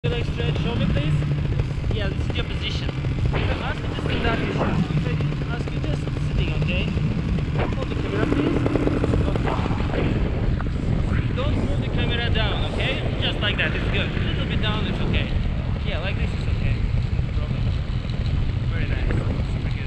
Your legs straight, show me please. Yeah, this is your position. If I ask you to stand up, you should. If I didn't ask you just sitting, okay? Hold the camera please. Okay. Don't move the camera down, okay? Just like that, it's good. A little bit down, it's okay. Yeah, like this is okay. No problem. Very nice. Super good.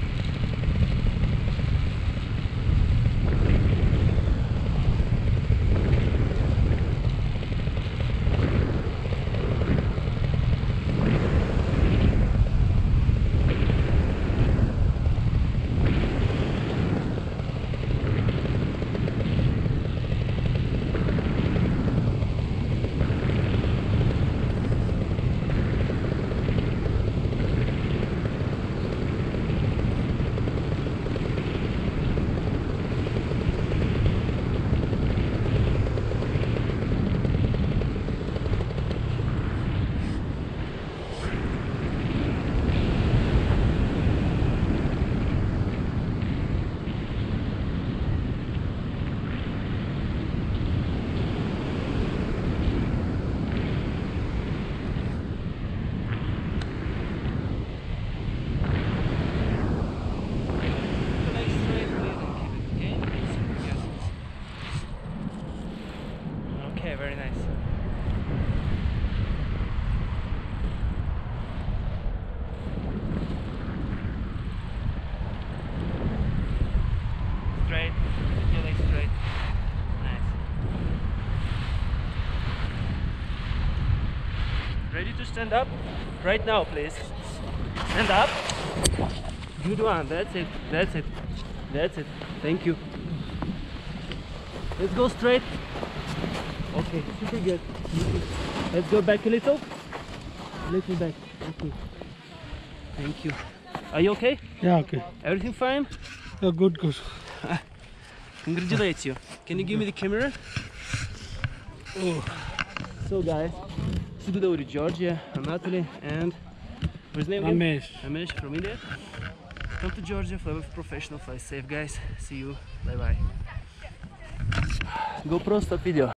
Okay, very nice. Straight, your legs straight. Nice. Ready to stand up? Right now, please. Stand up. Good one. That's it. That's it. That's it. Thank you. Let's go straight. Okay, super good. Let's go back a little. A little back. Okay. Thank you. Are you okay? Yeah, okay. Everything fine? Yeah, good, good. Congratulate you. Can you give me the camera? Oh. So guys, this is Gudauri, Georgia. I'm Natalie and what's his name again? Ramesh. Ramesh from India. Come to Georgia, fly with professional, fly safe guys. See you. Bye bye. GoPro, stop video.